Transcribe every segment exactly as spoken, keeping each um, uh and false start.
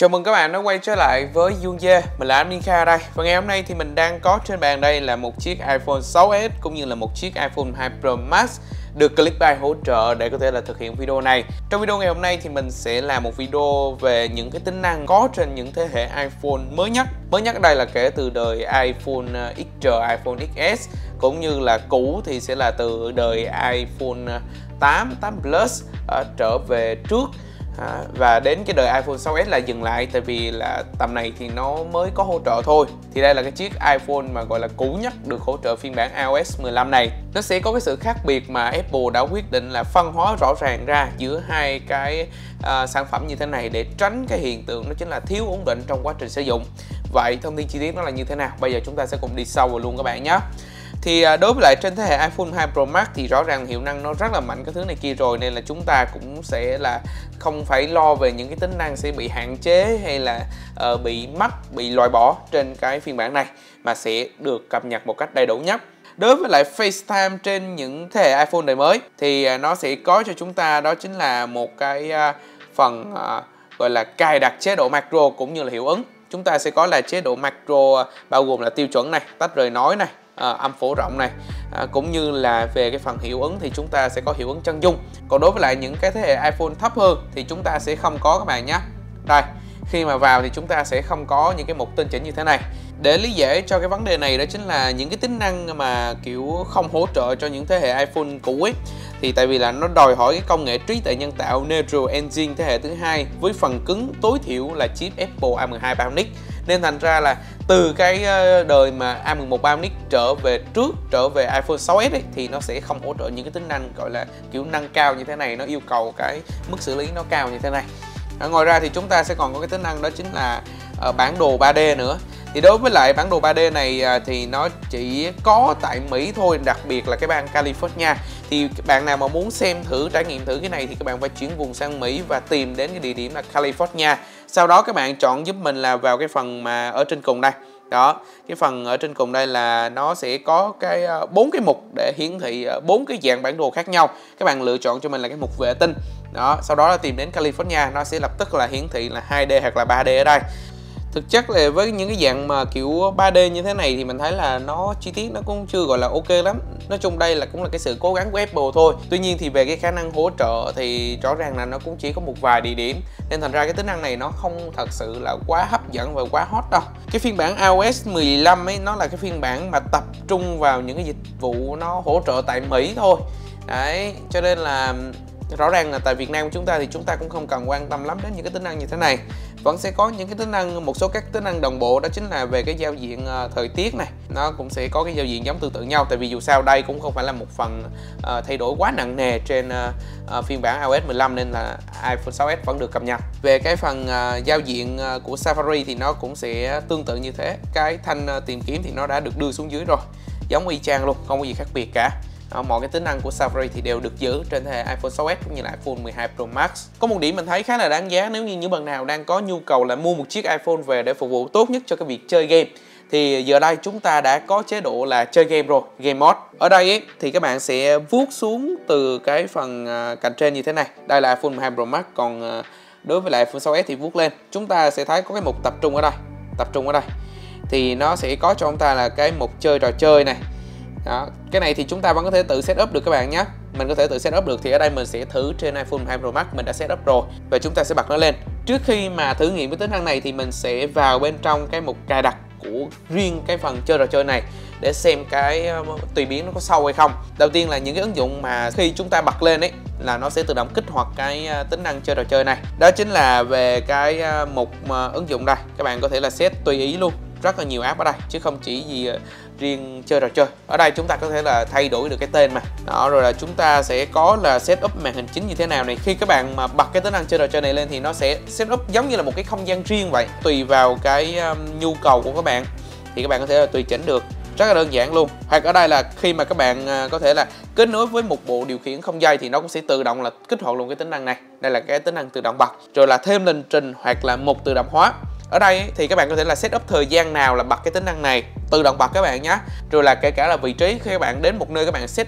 Chào mừng các bạn đã quay trở lại với Yunze, mình là Admin Kha đây. Và ngày hôm nay thì mình đang có trên bàn đây là một chiếc iPhone sáu S cũng như là một chiếc iPhone hai Pro Max được Clickbank hỗ trợ để có thể là thực hiện video này. Trong video ngày hôm nay thì mình sẽ làm một video về những cái tính năng có trên những thế hệ iPhone mới nhất. Mới nhất ở đây là kể từ đời iPhone ích rờ, iPhone ích ét, cũng như là cũ thì sẽ là từ đời iPhone tám, tám Plus uh, trở về trước. À, và đến cái đời iPhone sáu S là dừng lại, tại vì là tầm này thì nó mới có hỗ trợ thôi. Thì đây là cái chiếc iPhone mà gọi là cũ nhất được hỗ trợ phiên bản iOS mười lăm này. Nó sẽ có cái sự khác biệt mà Apple đã quyết định là phân hóa rõ ràng ra giữa hai cái uh, sản phẩm như thế này để tránh cái hiện tượng đó chính là thiếu ổn định trong quá trình sử dụng. Vậy thông tin chi tiết nó là như thế nào? Bây giờ chúng ta sẽ cùng đi sâu vào luôn các bạn nhé. Thì đối với lại trên thế hệ iPhone hai Pro Max thì rõ ràng hiệu năng nó rất là mạnh cái thứ này kia rồi, nên là chúng ta cũng sẽ là không phải lo về những cái tính năng sẽ bị hạn chế hay là uh, bị mất, bị loại bỏ trên cái phiên bản này, mà sẽ được cập nhật một cách đầy đủ nhất. Đối với lại FaceTime trên những thế hệ iPhone đời mới thì nó sẽ có cho chúng ta đó chính là một cái uh, phần uh, gọi là cài đặt chế độ macro cũng như là hiệu ứng. Chúng ta sẽ có là chế độ macro uh, bao gồm là tiêu chuẩn này, tách rời nói này, À, âm phổ rộng này, à, cũng như là về cái phần hiệu ứng thì chúng ta sẽ có hiệu ứng chân dung. Còn đối với lại những cái thế hệ iPhone thấp hơn thì chúng ta sẽ không có các bạn nhé. Đây, khi mà vào thì chúng ta sẽ không có những cái mục tinh chỉnh như thế này. Để lý giải cho cái vấn đề này đó chính là những cái tính năng mà kiểu không hỗ trợ cho những thế hệ iPhone cũ ấy, thì tại vì là nó đòi hỏi cái công nghệ trí tuệ nhân tạo Neural Engine thế hệ thứ hai với phần cứng tối thiểu là chip Apple A mười hai Bionic, nên thành ra là từ cái đời mà A mười một Bionic trở về trước, trở về iPhone sáu S ấy, thì nó sẽ không hỗ trợ những cái tính năng gọi là kiểu nâng cao như thế này, nó yêu cầu cái mức xử lý nó cao như thế này. À, ngoài ra thì chúng ta sẽ còn có cái tính năng đó chính là uh, bản đồ ba D nữa. Thì đối với lại bản đồ ba D này uh, thì nó chỉ có tại Mỹ thôi, đặc biệt là cái bang California. Thì bạn nào mà muốn xem thử, trải nghiệm thử cái này thì các bạn phải chuyển vùng sang Mỹ và tìm đến cái địa điểm là California. Sau đó các bạn chọn giúp mình là vào cái phần mà ở trên cùng đây. Đó, cái phần ở trên cùng đây là nó sẽ có cái bốn cái mục để hiển thị bốn cái dạng bản đồ khác nhau. Các bạn lựa chọn cho mình là cái mục vệ tinh. Đó, sau đó là tìm đến California, nó sẽ lập tức là hiển thị là hai D hoặc là ba D ở đây. Thực chất là với những cái dạng mà kiểu ba D như thế này thì mình thấy là nó chi tiết nó cũng chưa gọi là ok lắm. Nói chung đây là cũng là cái sự cố gắng của Apple thôi. Tuy nhiên thì về cái khả năng hỗ trợ thì rõ ràng là nó cũng chỉ có một vài địa điểm, nên thành ra cái tính năng này nó không thật sự là quá hấp dẫn và quá hot đâu. Cái phiên bản iOS mười lăm ấy nó là cái phiên bản mà tập trung vào những cái dịch vụ nó hỗ trợ tại Mỹ thôi. Đấy, cho nên là rõ ràng là tại Việt Nam của chúng ta thì chúng ta cũng không cần quan tâm lắm đến những cái tính năng như thế này. Vẫn sẽ có những cái tính năng, một số các tính năng đồng bộ, đó chính là về cái giao diện uh, thời tiết này. Nó cũng sẽ có cái giao diện giống tương tự nhau, tại vì dù sao đây cũng không phải là một phần uh, thay đổi quá nặng nề trên uh, uh, phiên bản iOS mười lăm, nên là iPhone sáu S vẫn được cập nhật. Về cái phần uh, giao diện uh, của Safari thì nó cũng sẽ tương tự như thế. Cái thanh uh, tìm kiếm thì nó đã được đưa xuống dưới rồi, giống y chang luôn, không có gì khác biệt cả. Đó, mọi cái tính năng của Safari thì đều được giữ trên thế hệ iPhone sáu S cũng như là iPhone mười hai Pro Max. Có một điểm mình thấy khá là đáng giá nếu như những bạn nào đang có nhu cầu là mua một chiếc iPhone về để phục vụ tốt nhất cho cái việc chơi game, thì giờ đây chúng ta đã có chế độ là chơi game rồi, Game Mode. Ở đây ấy, thì các bạn sẽ vuốt xuống từ cái phần uh, cạnh trên như thế này. Đây là iPhone mười hai Pro Max, còn uh, đối với lại iPhone sáu S thì vuốt lên, chúng ta sẽ thấy có cái mục tập trung ở đây. Tập trung ở đây thì nó sẽ có cho chúng ta là cái mục chơi trò chơi này. Đó, cái này thì chúng ta vẫn có thể tự setup được các bạn nhé. Mình có thể tự setup được, thì ở đây mình sẽ thử trên iPhone mười hai Pro Max, mình đã setup rồi và chúng ta sẽ bật nó lên. Trước khi mà thử nghiệm cái tính năng này thì mình sẽ vào bên trong cái mục cài đặt của riêng cái phần chơi trò chơi này để xem cái uh, tùy biến nó có sâu hay không. Đầu tiên là những cái ứng dụng mà khi chúng ta bật lên ấy là nó sẽ tự động kích hoạt cái uh, tính năng chơi trò chơi này. Đó chính là về cái uh, mục uh, ứng dụng đây. Các bạn có thể là set tùy ý luôn, rất là nhiều app ở đây chứ không chỉ gì uh, riêng chơi trò chơi. Ở đây chúng ta có thể là thay đổi được cái tên mà. Đó, rồi là chúng ta sẽ có là setup màn hình chính như thế nào này. Khi các bạn mà bật cái tính năng chơi trò chơi này lên thì nó sẽ setup giống như là một cái không gian riêng vậy. Tùy vào cái um, nhu cầu của các bạn thì các bạn có thể là tùy chỉnh được. Rất là đơn giản luôn. Hoặc ở đây là khi mà các bạn uh, có thể là kết nối với một bộ điều khiển không dây thì nó cũng sẽ tự động là kích hoạt luôn cái tính năng này. Đây là cái tính năng tự động bật. Rồi là thêm lịch trình hoặc là mục tự động hóa. Ở đây ấy, thì các bạn có thể là setup thời gian nào là bật cái tính năng này, tự động bật các bạn nhé. Rồi là kể cả là vị trí khi các bạn đến một nơi các bạn setup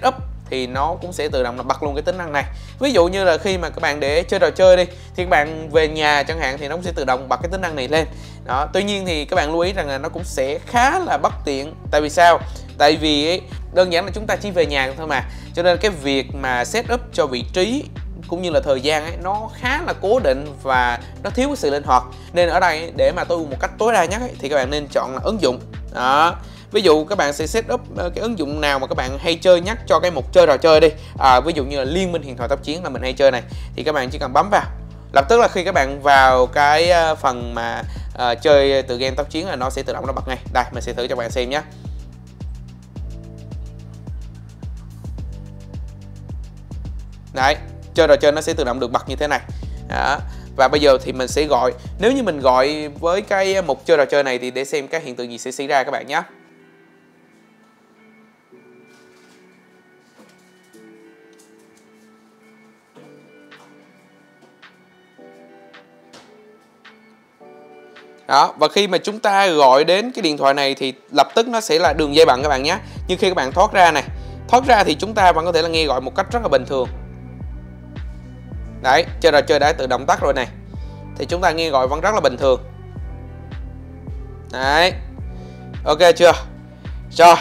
thì nó cũng sẽ tự động là bật luôn cái tính năng này. Ví dụ như là khi mà các bạn để chơi trò chơi đi thì các bạn về nhà chẳng hạn thì nó cũng sẽ tự động bật cái tính năng này lên. Đó, tuy nhiên thì các bạn lưu ý rằng là nó cũng sẽ khá là bất tiện. Tại vì sao? Tại vì ấy, đơn giản là chúng ta chỉ về nhà thôi mà. Cho nên cái việc mà setup cho vị trí cũng như là thời gian ấy nó khá là cố định và nó thiếu cái sự linh hoạt. Nên ở đây để mà tôi một cách tối đa nhất ấy, thì các bạn nên chọn là ứng dụng. Đó. Ví dụ các bạn sẽ set up cái ứng dụng nào mà các bạn hay chơi nhất cho cái mục chơi trò chơi đi. À, ví dụ như là Liên minh huyền thoại tốc chiến là mình hay chơi này, thì các bạn chỉ cần bấm vào. Lập tức là khi các bạn vào cái phần mà uh, chơi từ game tốc chiến là nó sẽ tự động nó bật ngay. Đây mình sẽ thử cho các bạn xem nhé. Đấy, chơi trò chơi nó sẽ tự động được bật như thế này. Đó. Và bây giờ thì mình sẽ gọi, nếu như mình gọi với cái mục chơi trò chơi này thì để xem cái hiện tượng gì sẽ xảy ra các bạn nhé. Đó, và khi mà chúng ta gọi đến cái điện thoại này thì lập tức nó sẽ là đường dây bận các bạn nhé. Nhưng khi các bạn thoát ra này, thoát ra thì chúng ta vẫn có thể là nghe gọi một cách rất là bình thường. Đấy, chơi trò chơi đã tự động tắt rồi này. Thì chúng ta nghe gọi vẫn rất là bình thường. Đấy. Ok chưa? Rồi.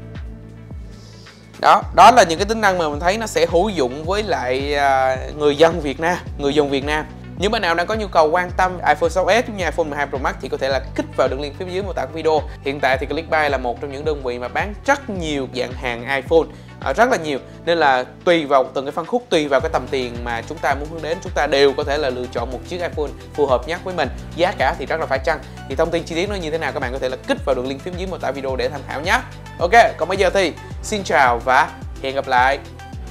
Đó, đó là những cái tính năng mà mình thấy nó sẽ hữu dụng với lại uh, người dân Việt Nam, người dùng Việt Nam. Những bạn nào đang có nhu cầu quan tâm iPhone sáu S cũng như iPhone mười hai Pro Max thì có thể là kích vào đường link phía dưới mô tả video. Hiện tại thì Clickbuy là một trong những đơn vị mà bán rất nhiều dạng hàng iPhone, rất là nhiều, nên là tùy vào từng cái phân khúc, tùy vào cái tầm tiền mà chúng ta muốn hướng đến, chúng ta đều có thể là lựa chọn một chiếc iPhone phù hợp nhất với mình. Giá cả thì rất là phải chăng. Thì thông tin chi tiết nó như thế nào các bạn có thể là kích vào đường link phía dưới mô tả video để tham khảo nhé. Ok, còn bây giờ thì xin chào và hẹn gặp lại.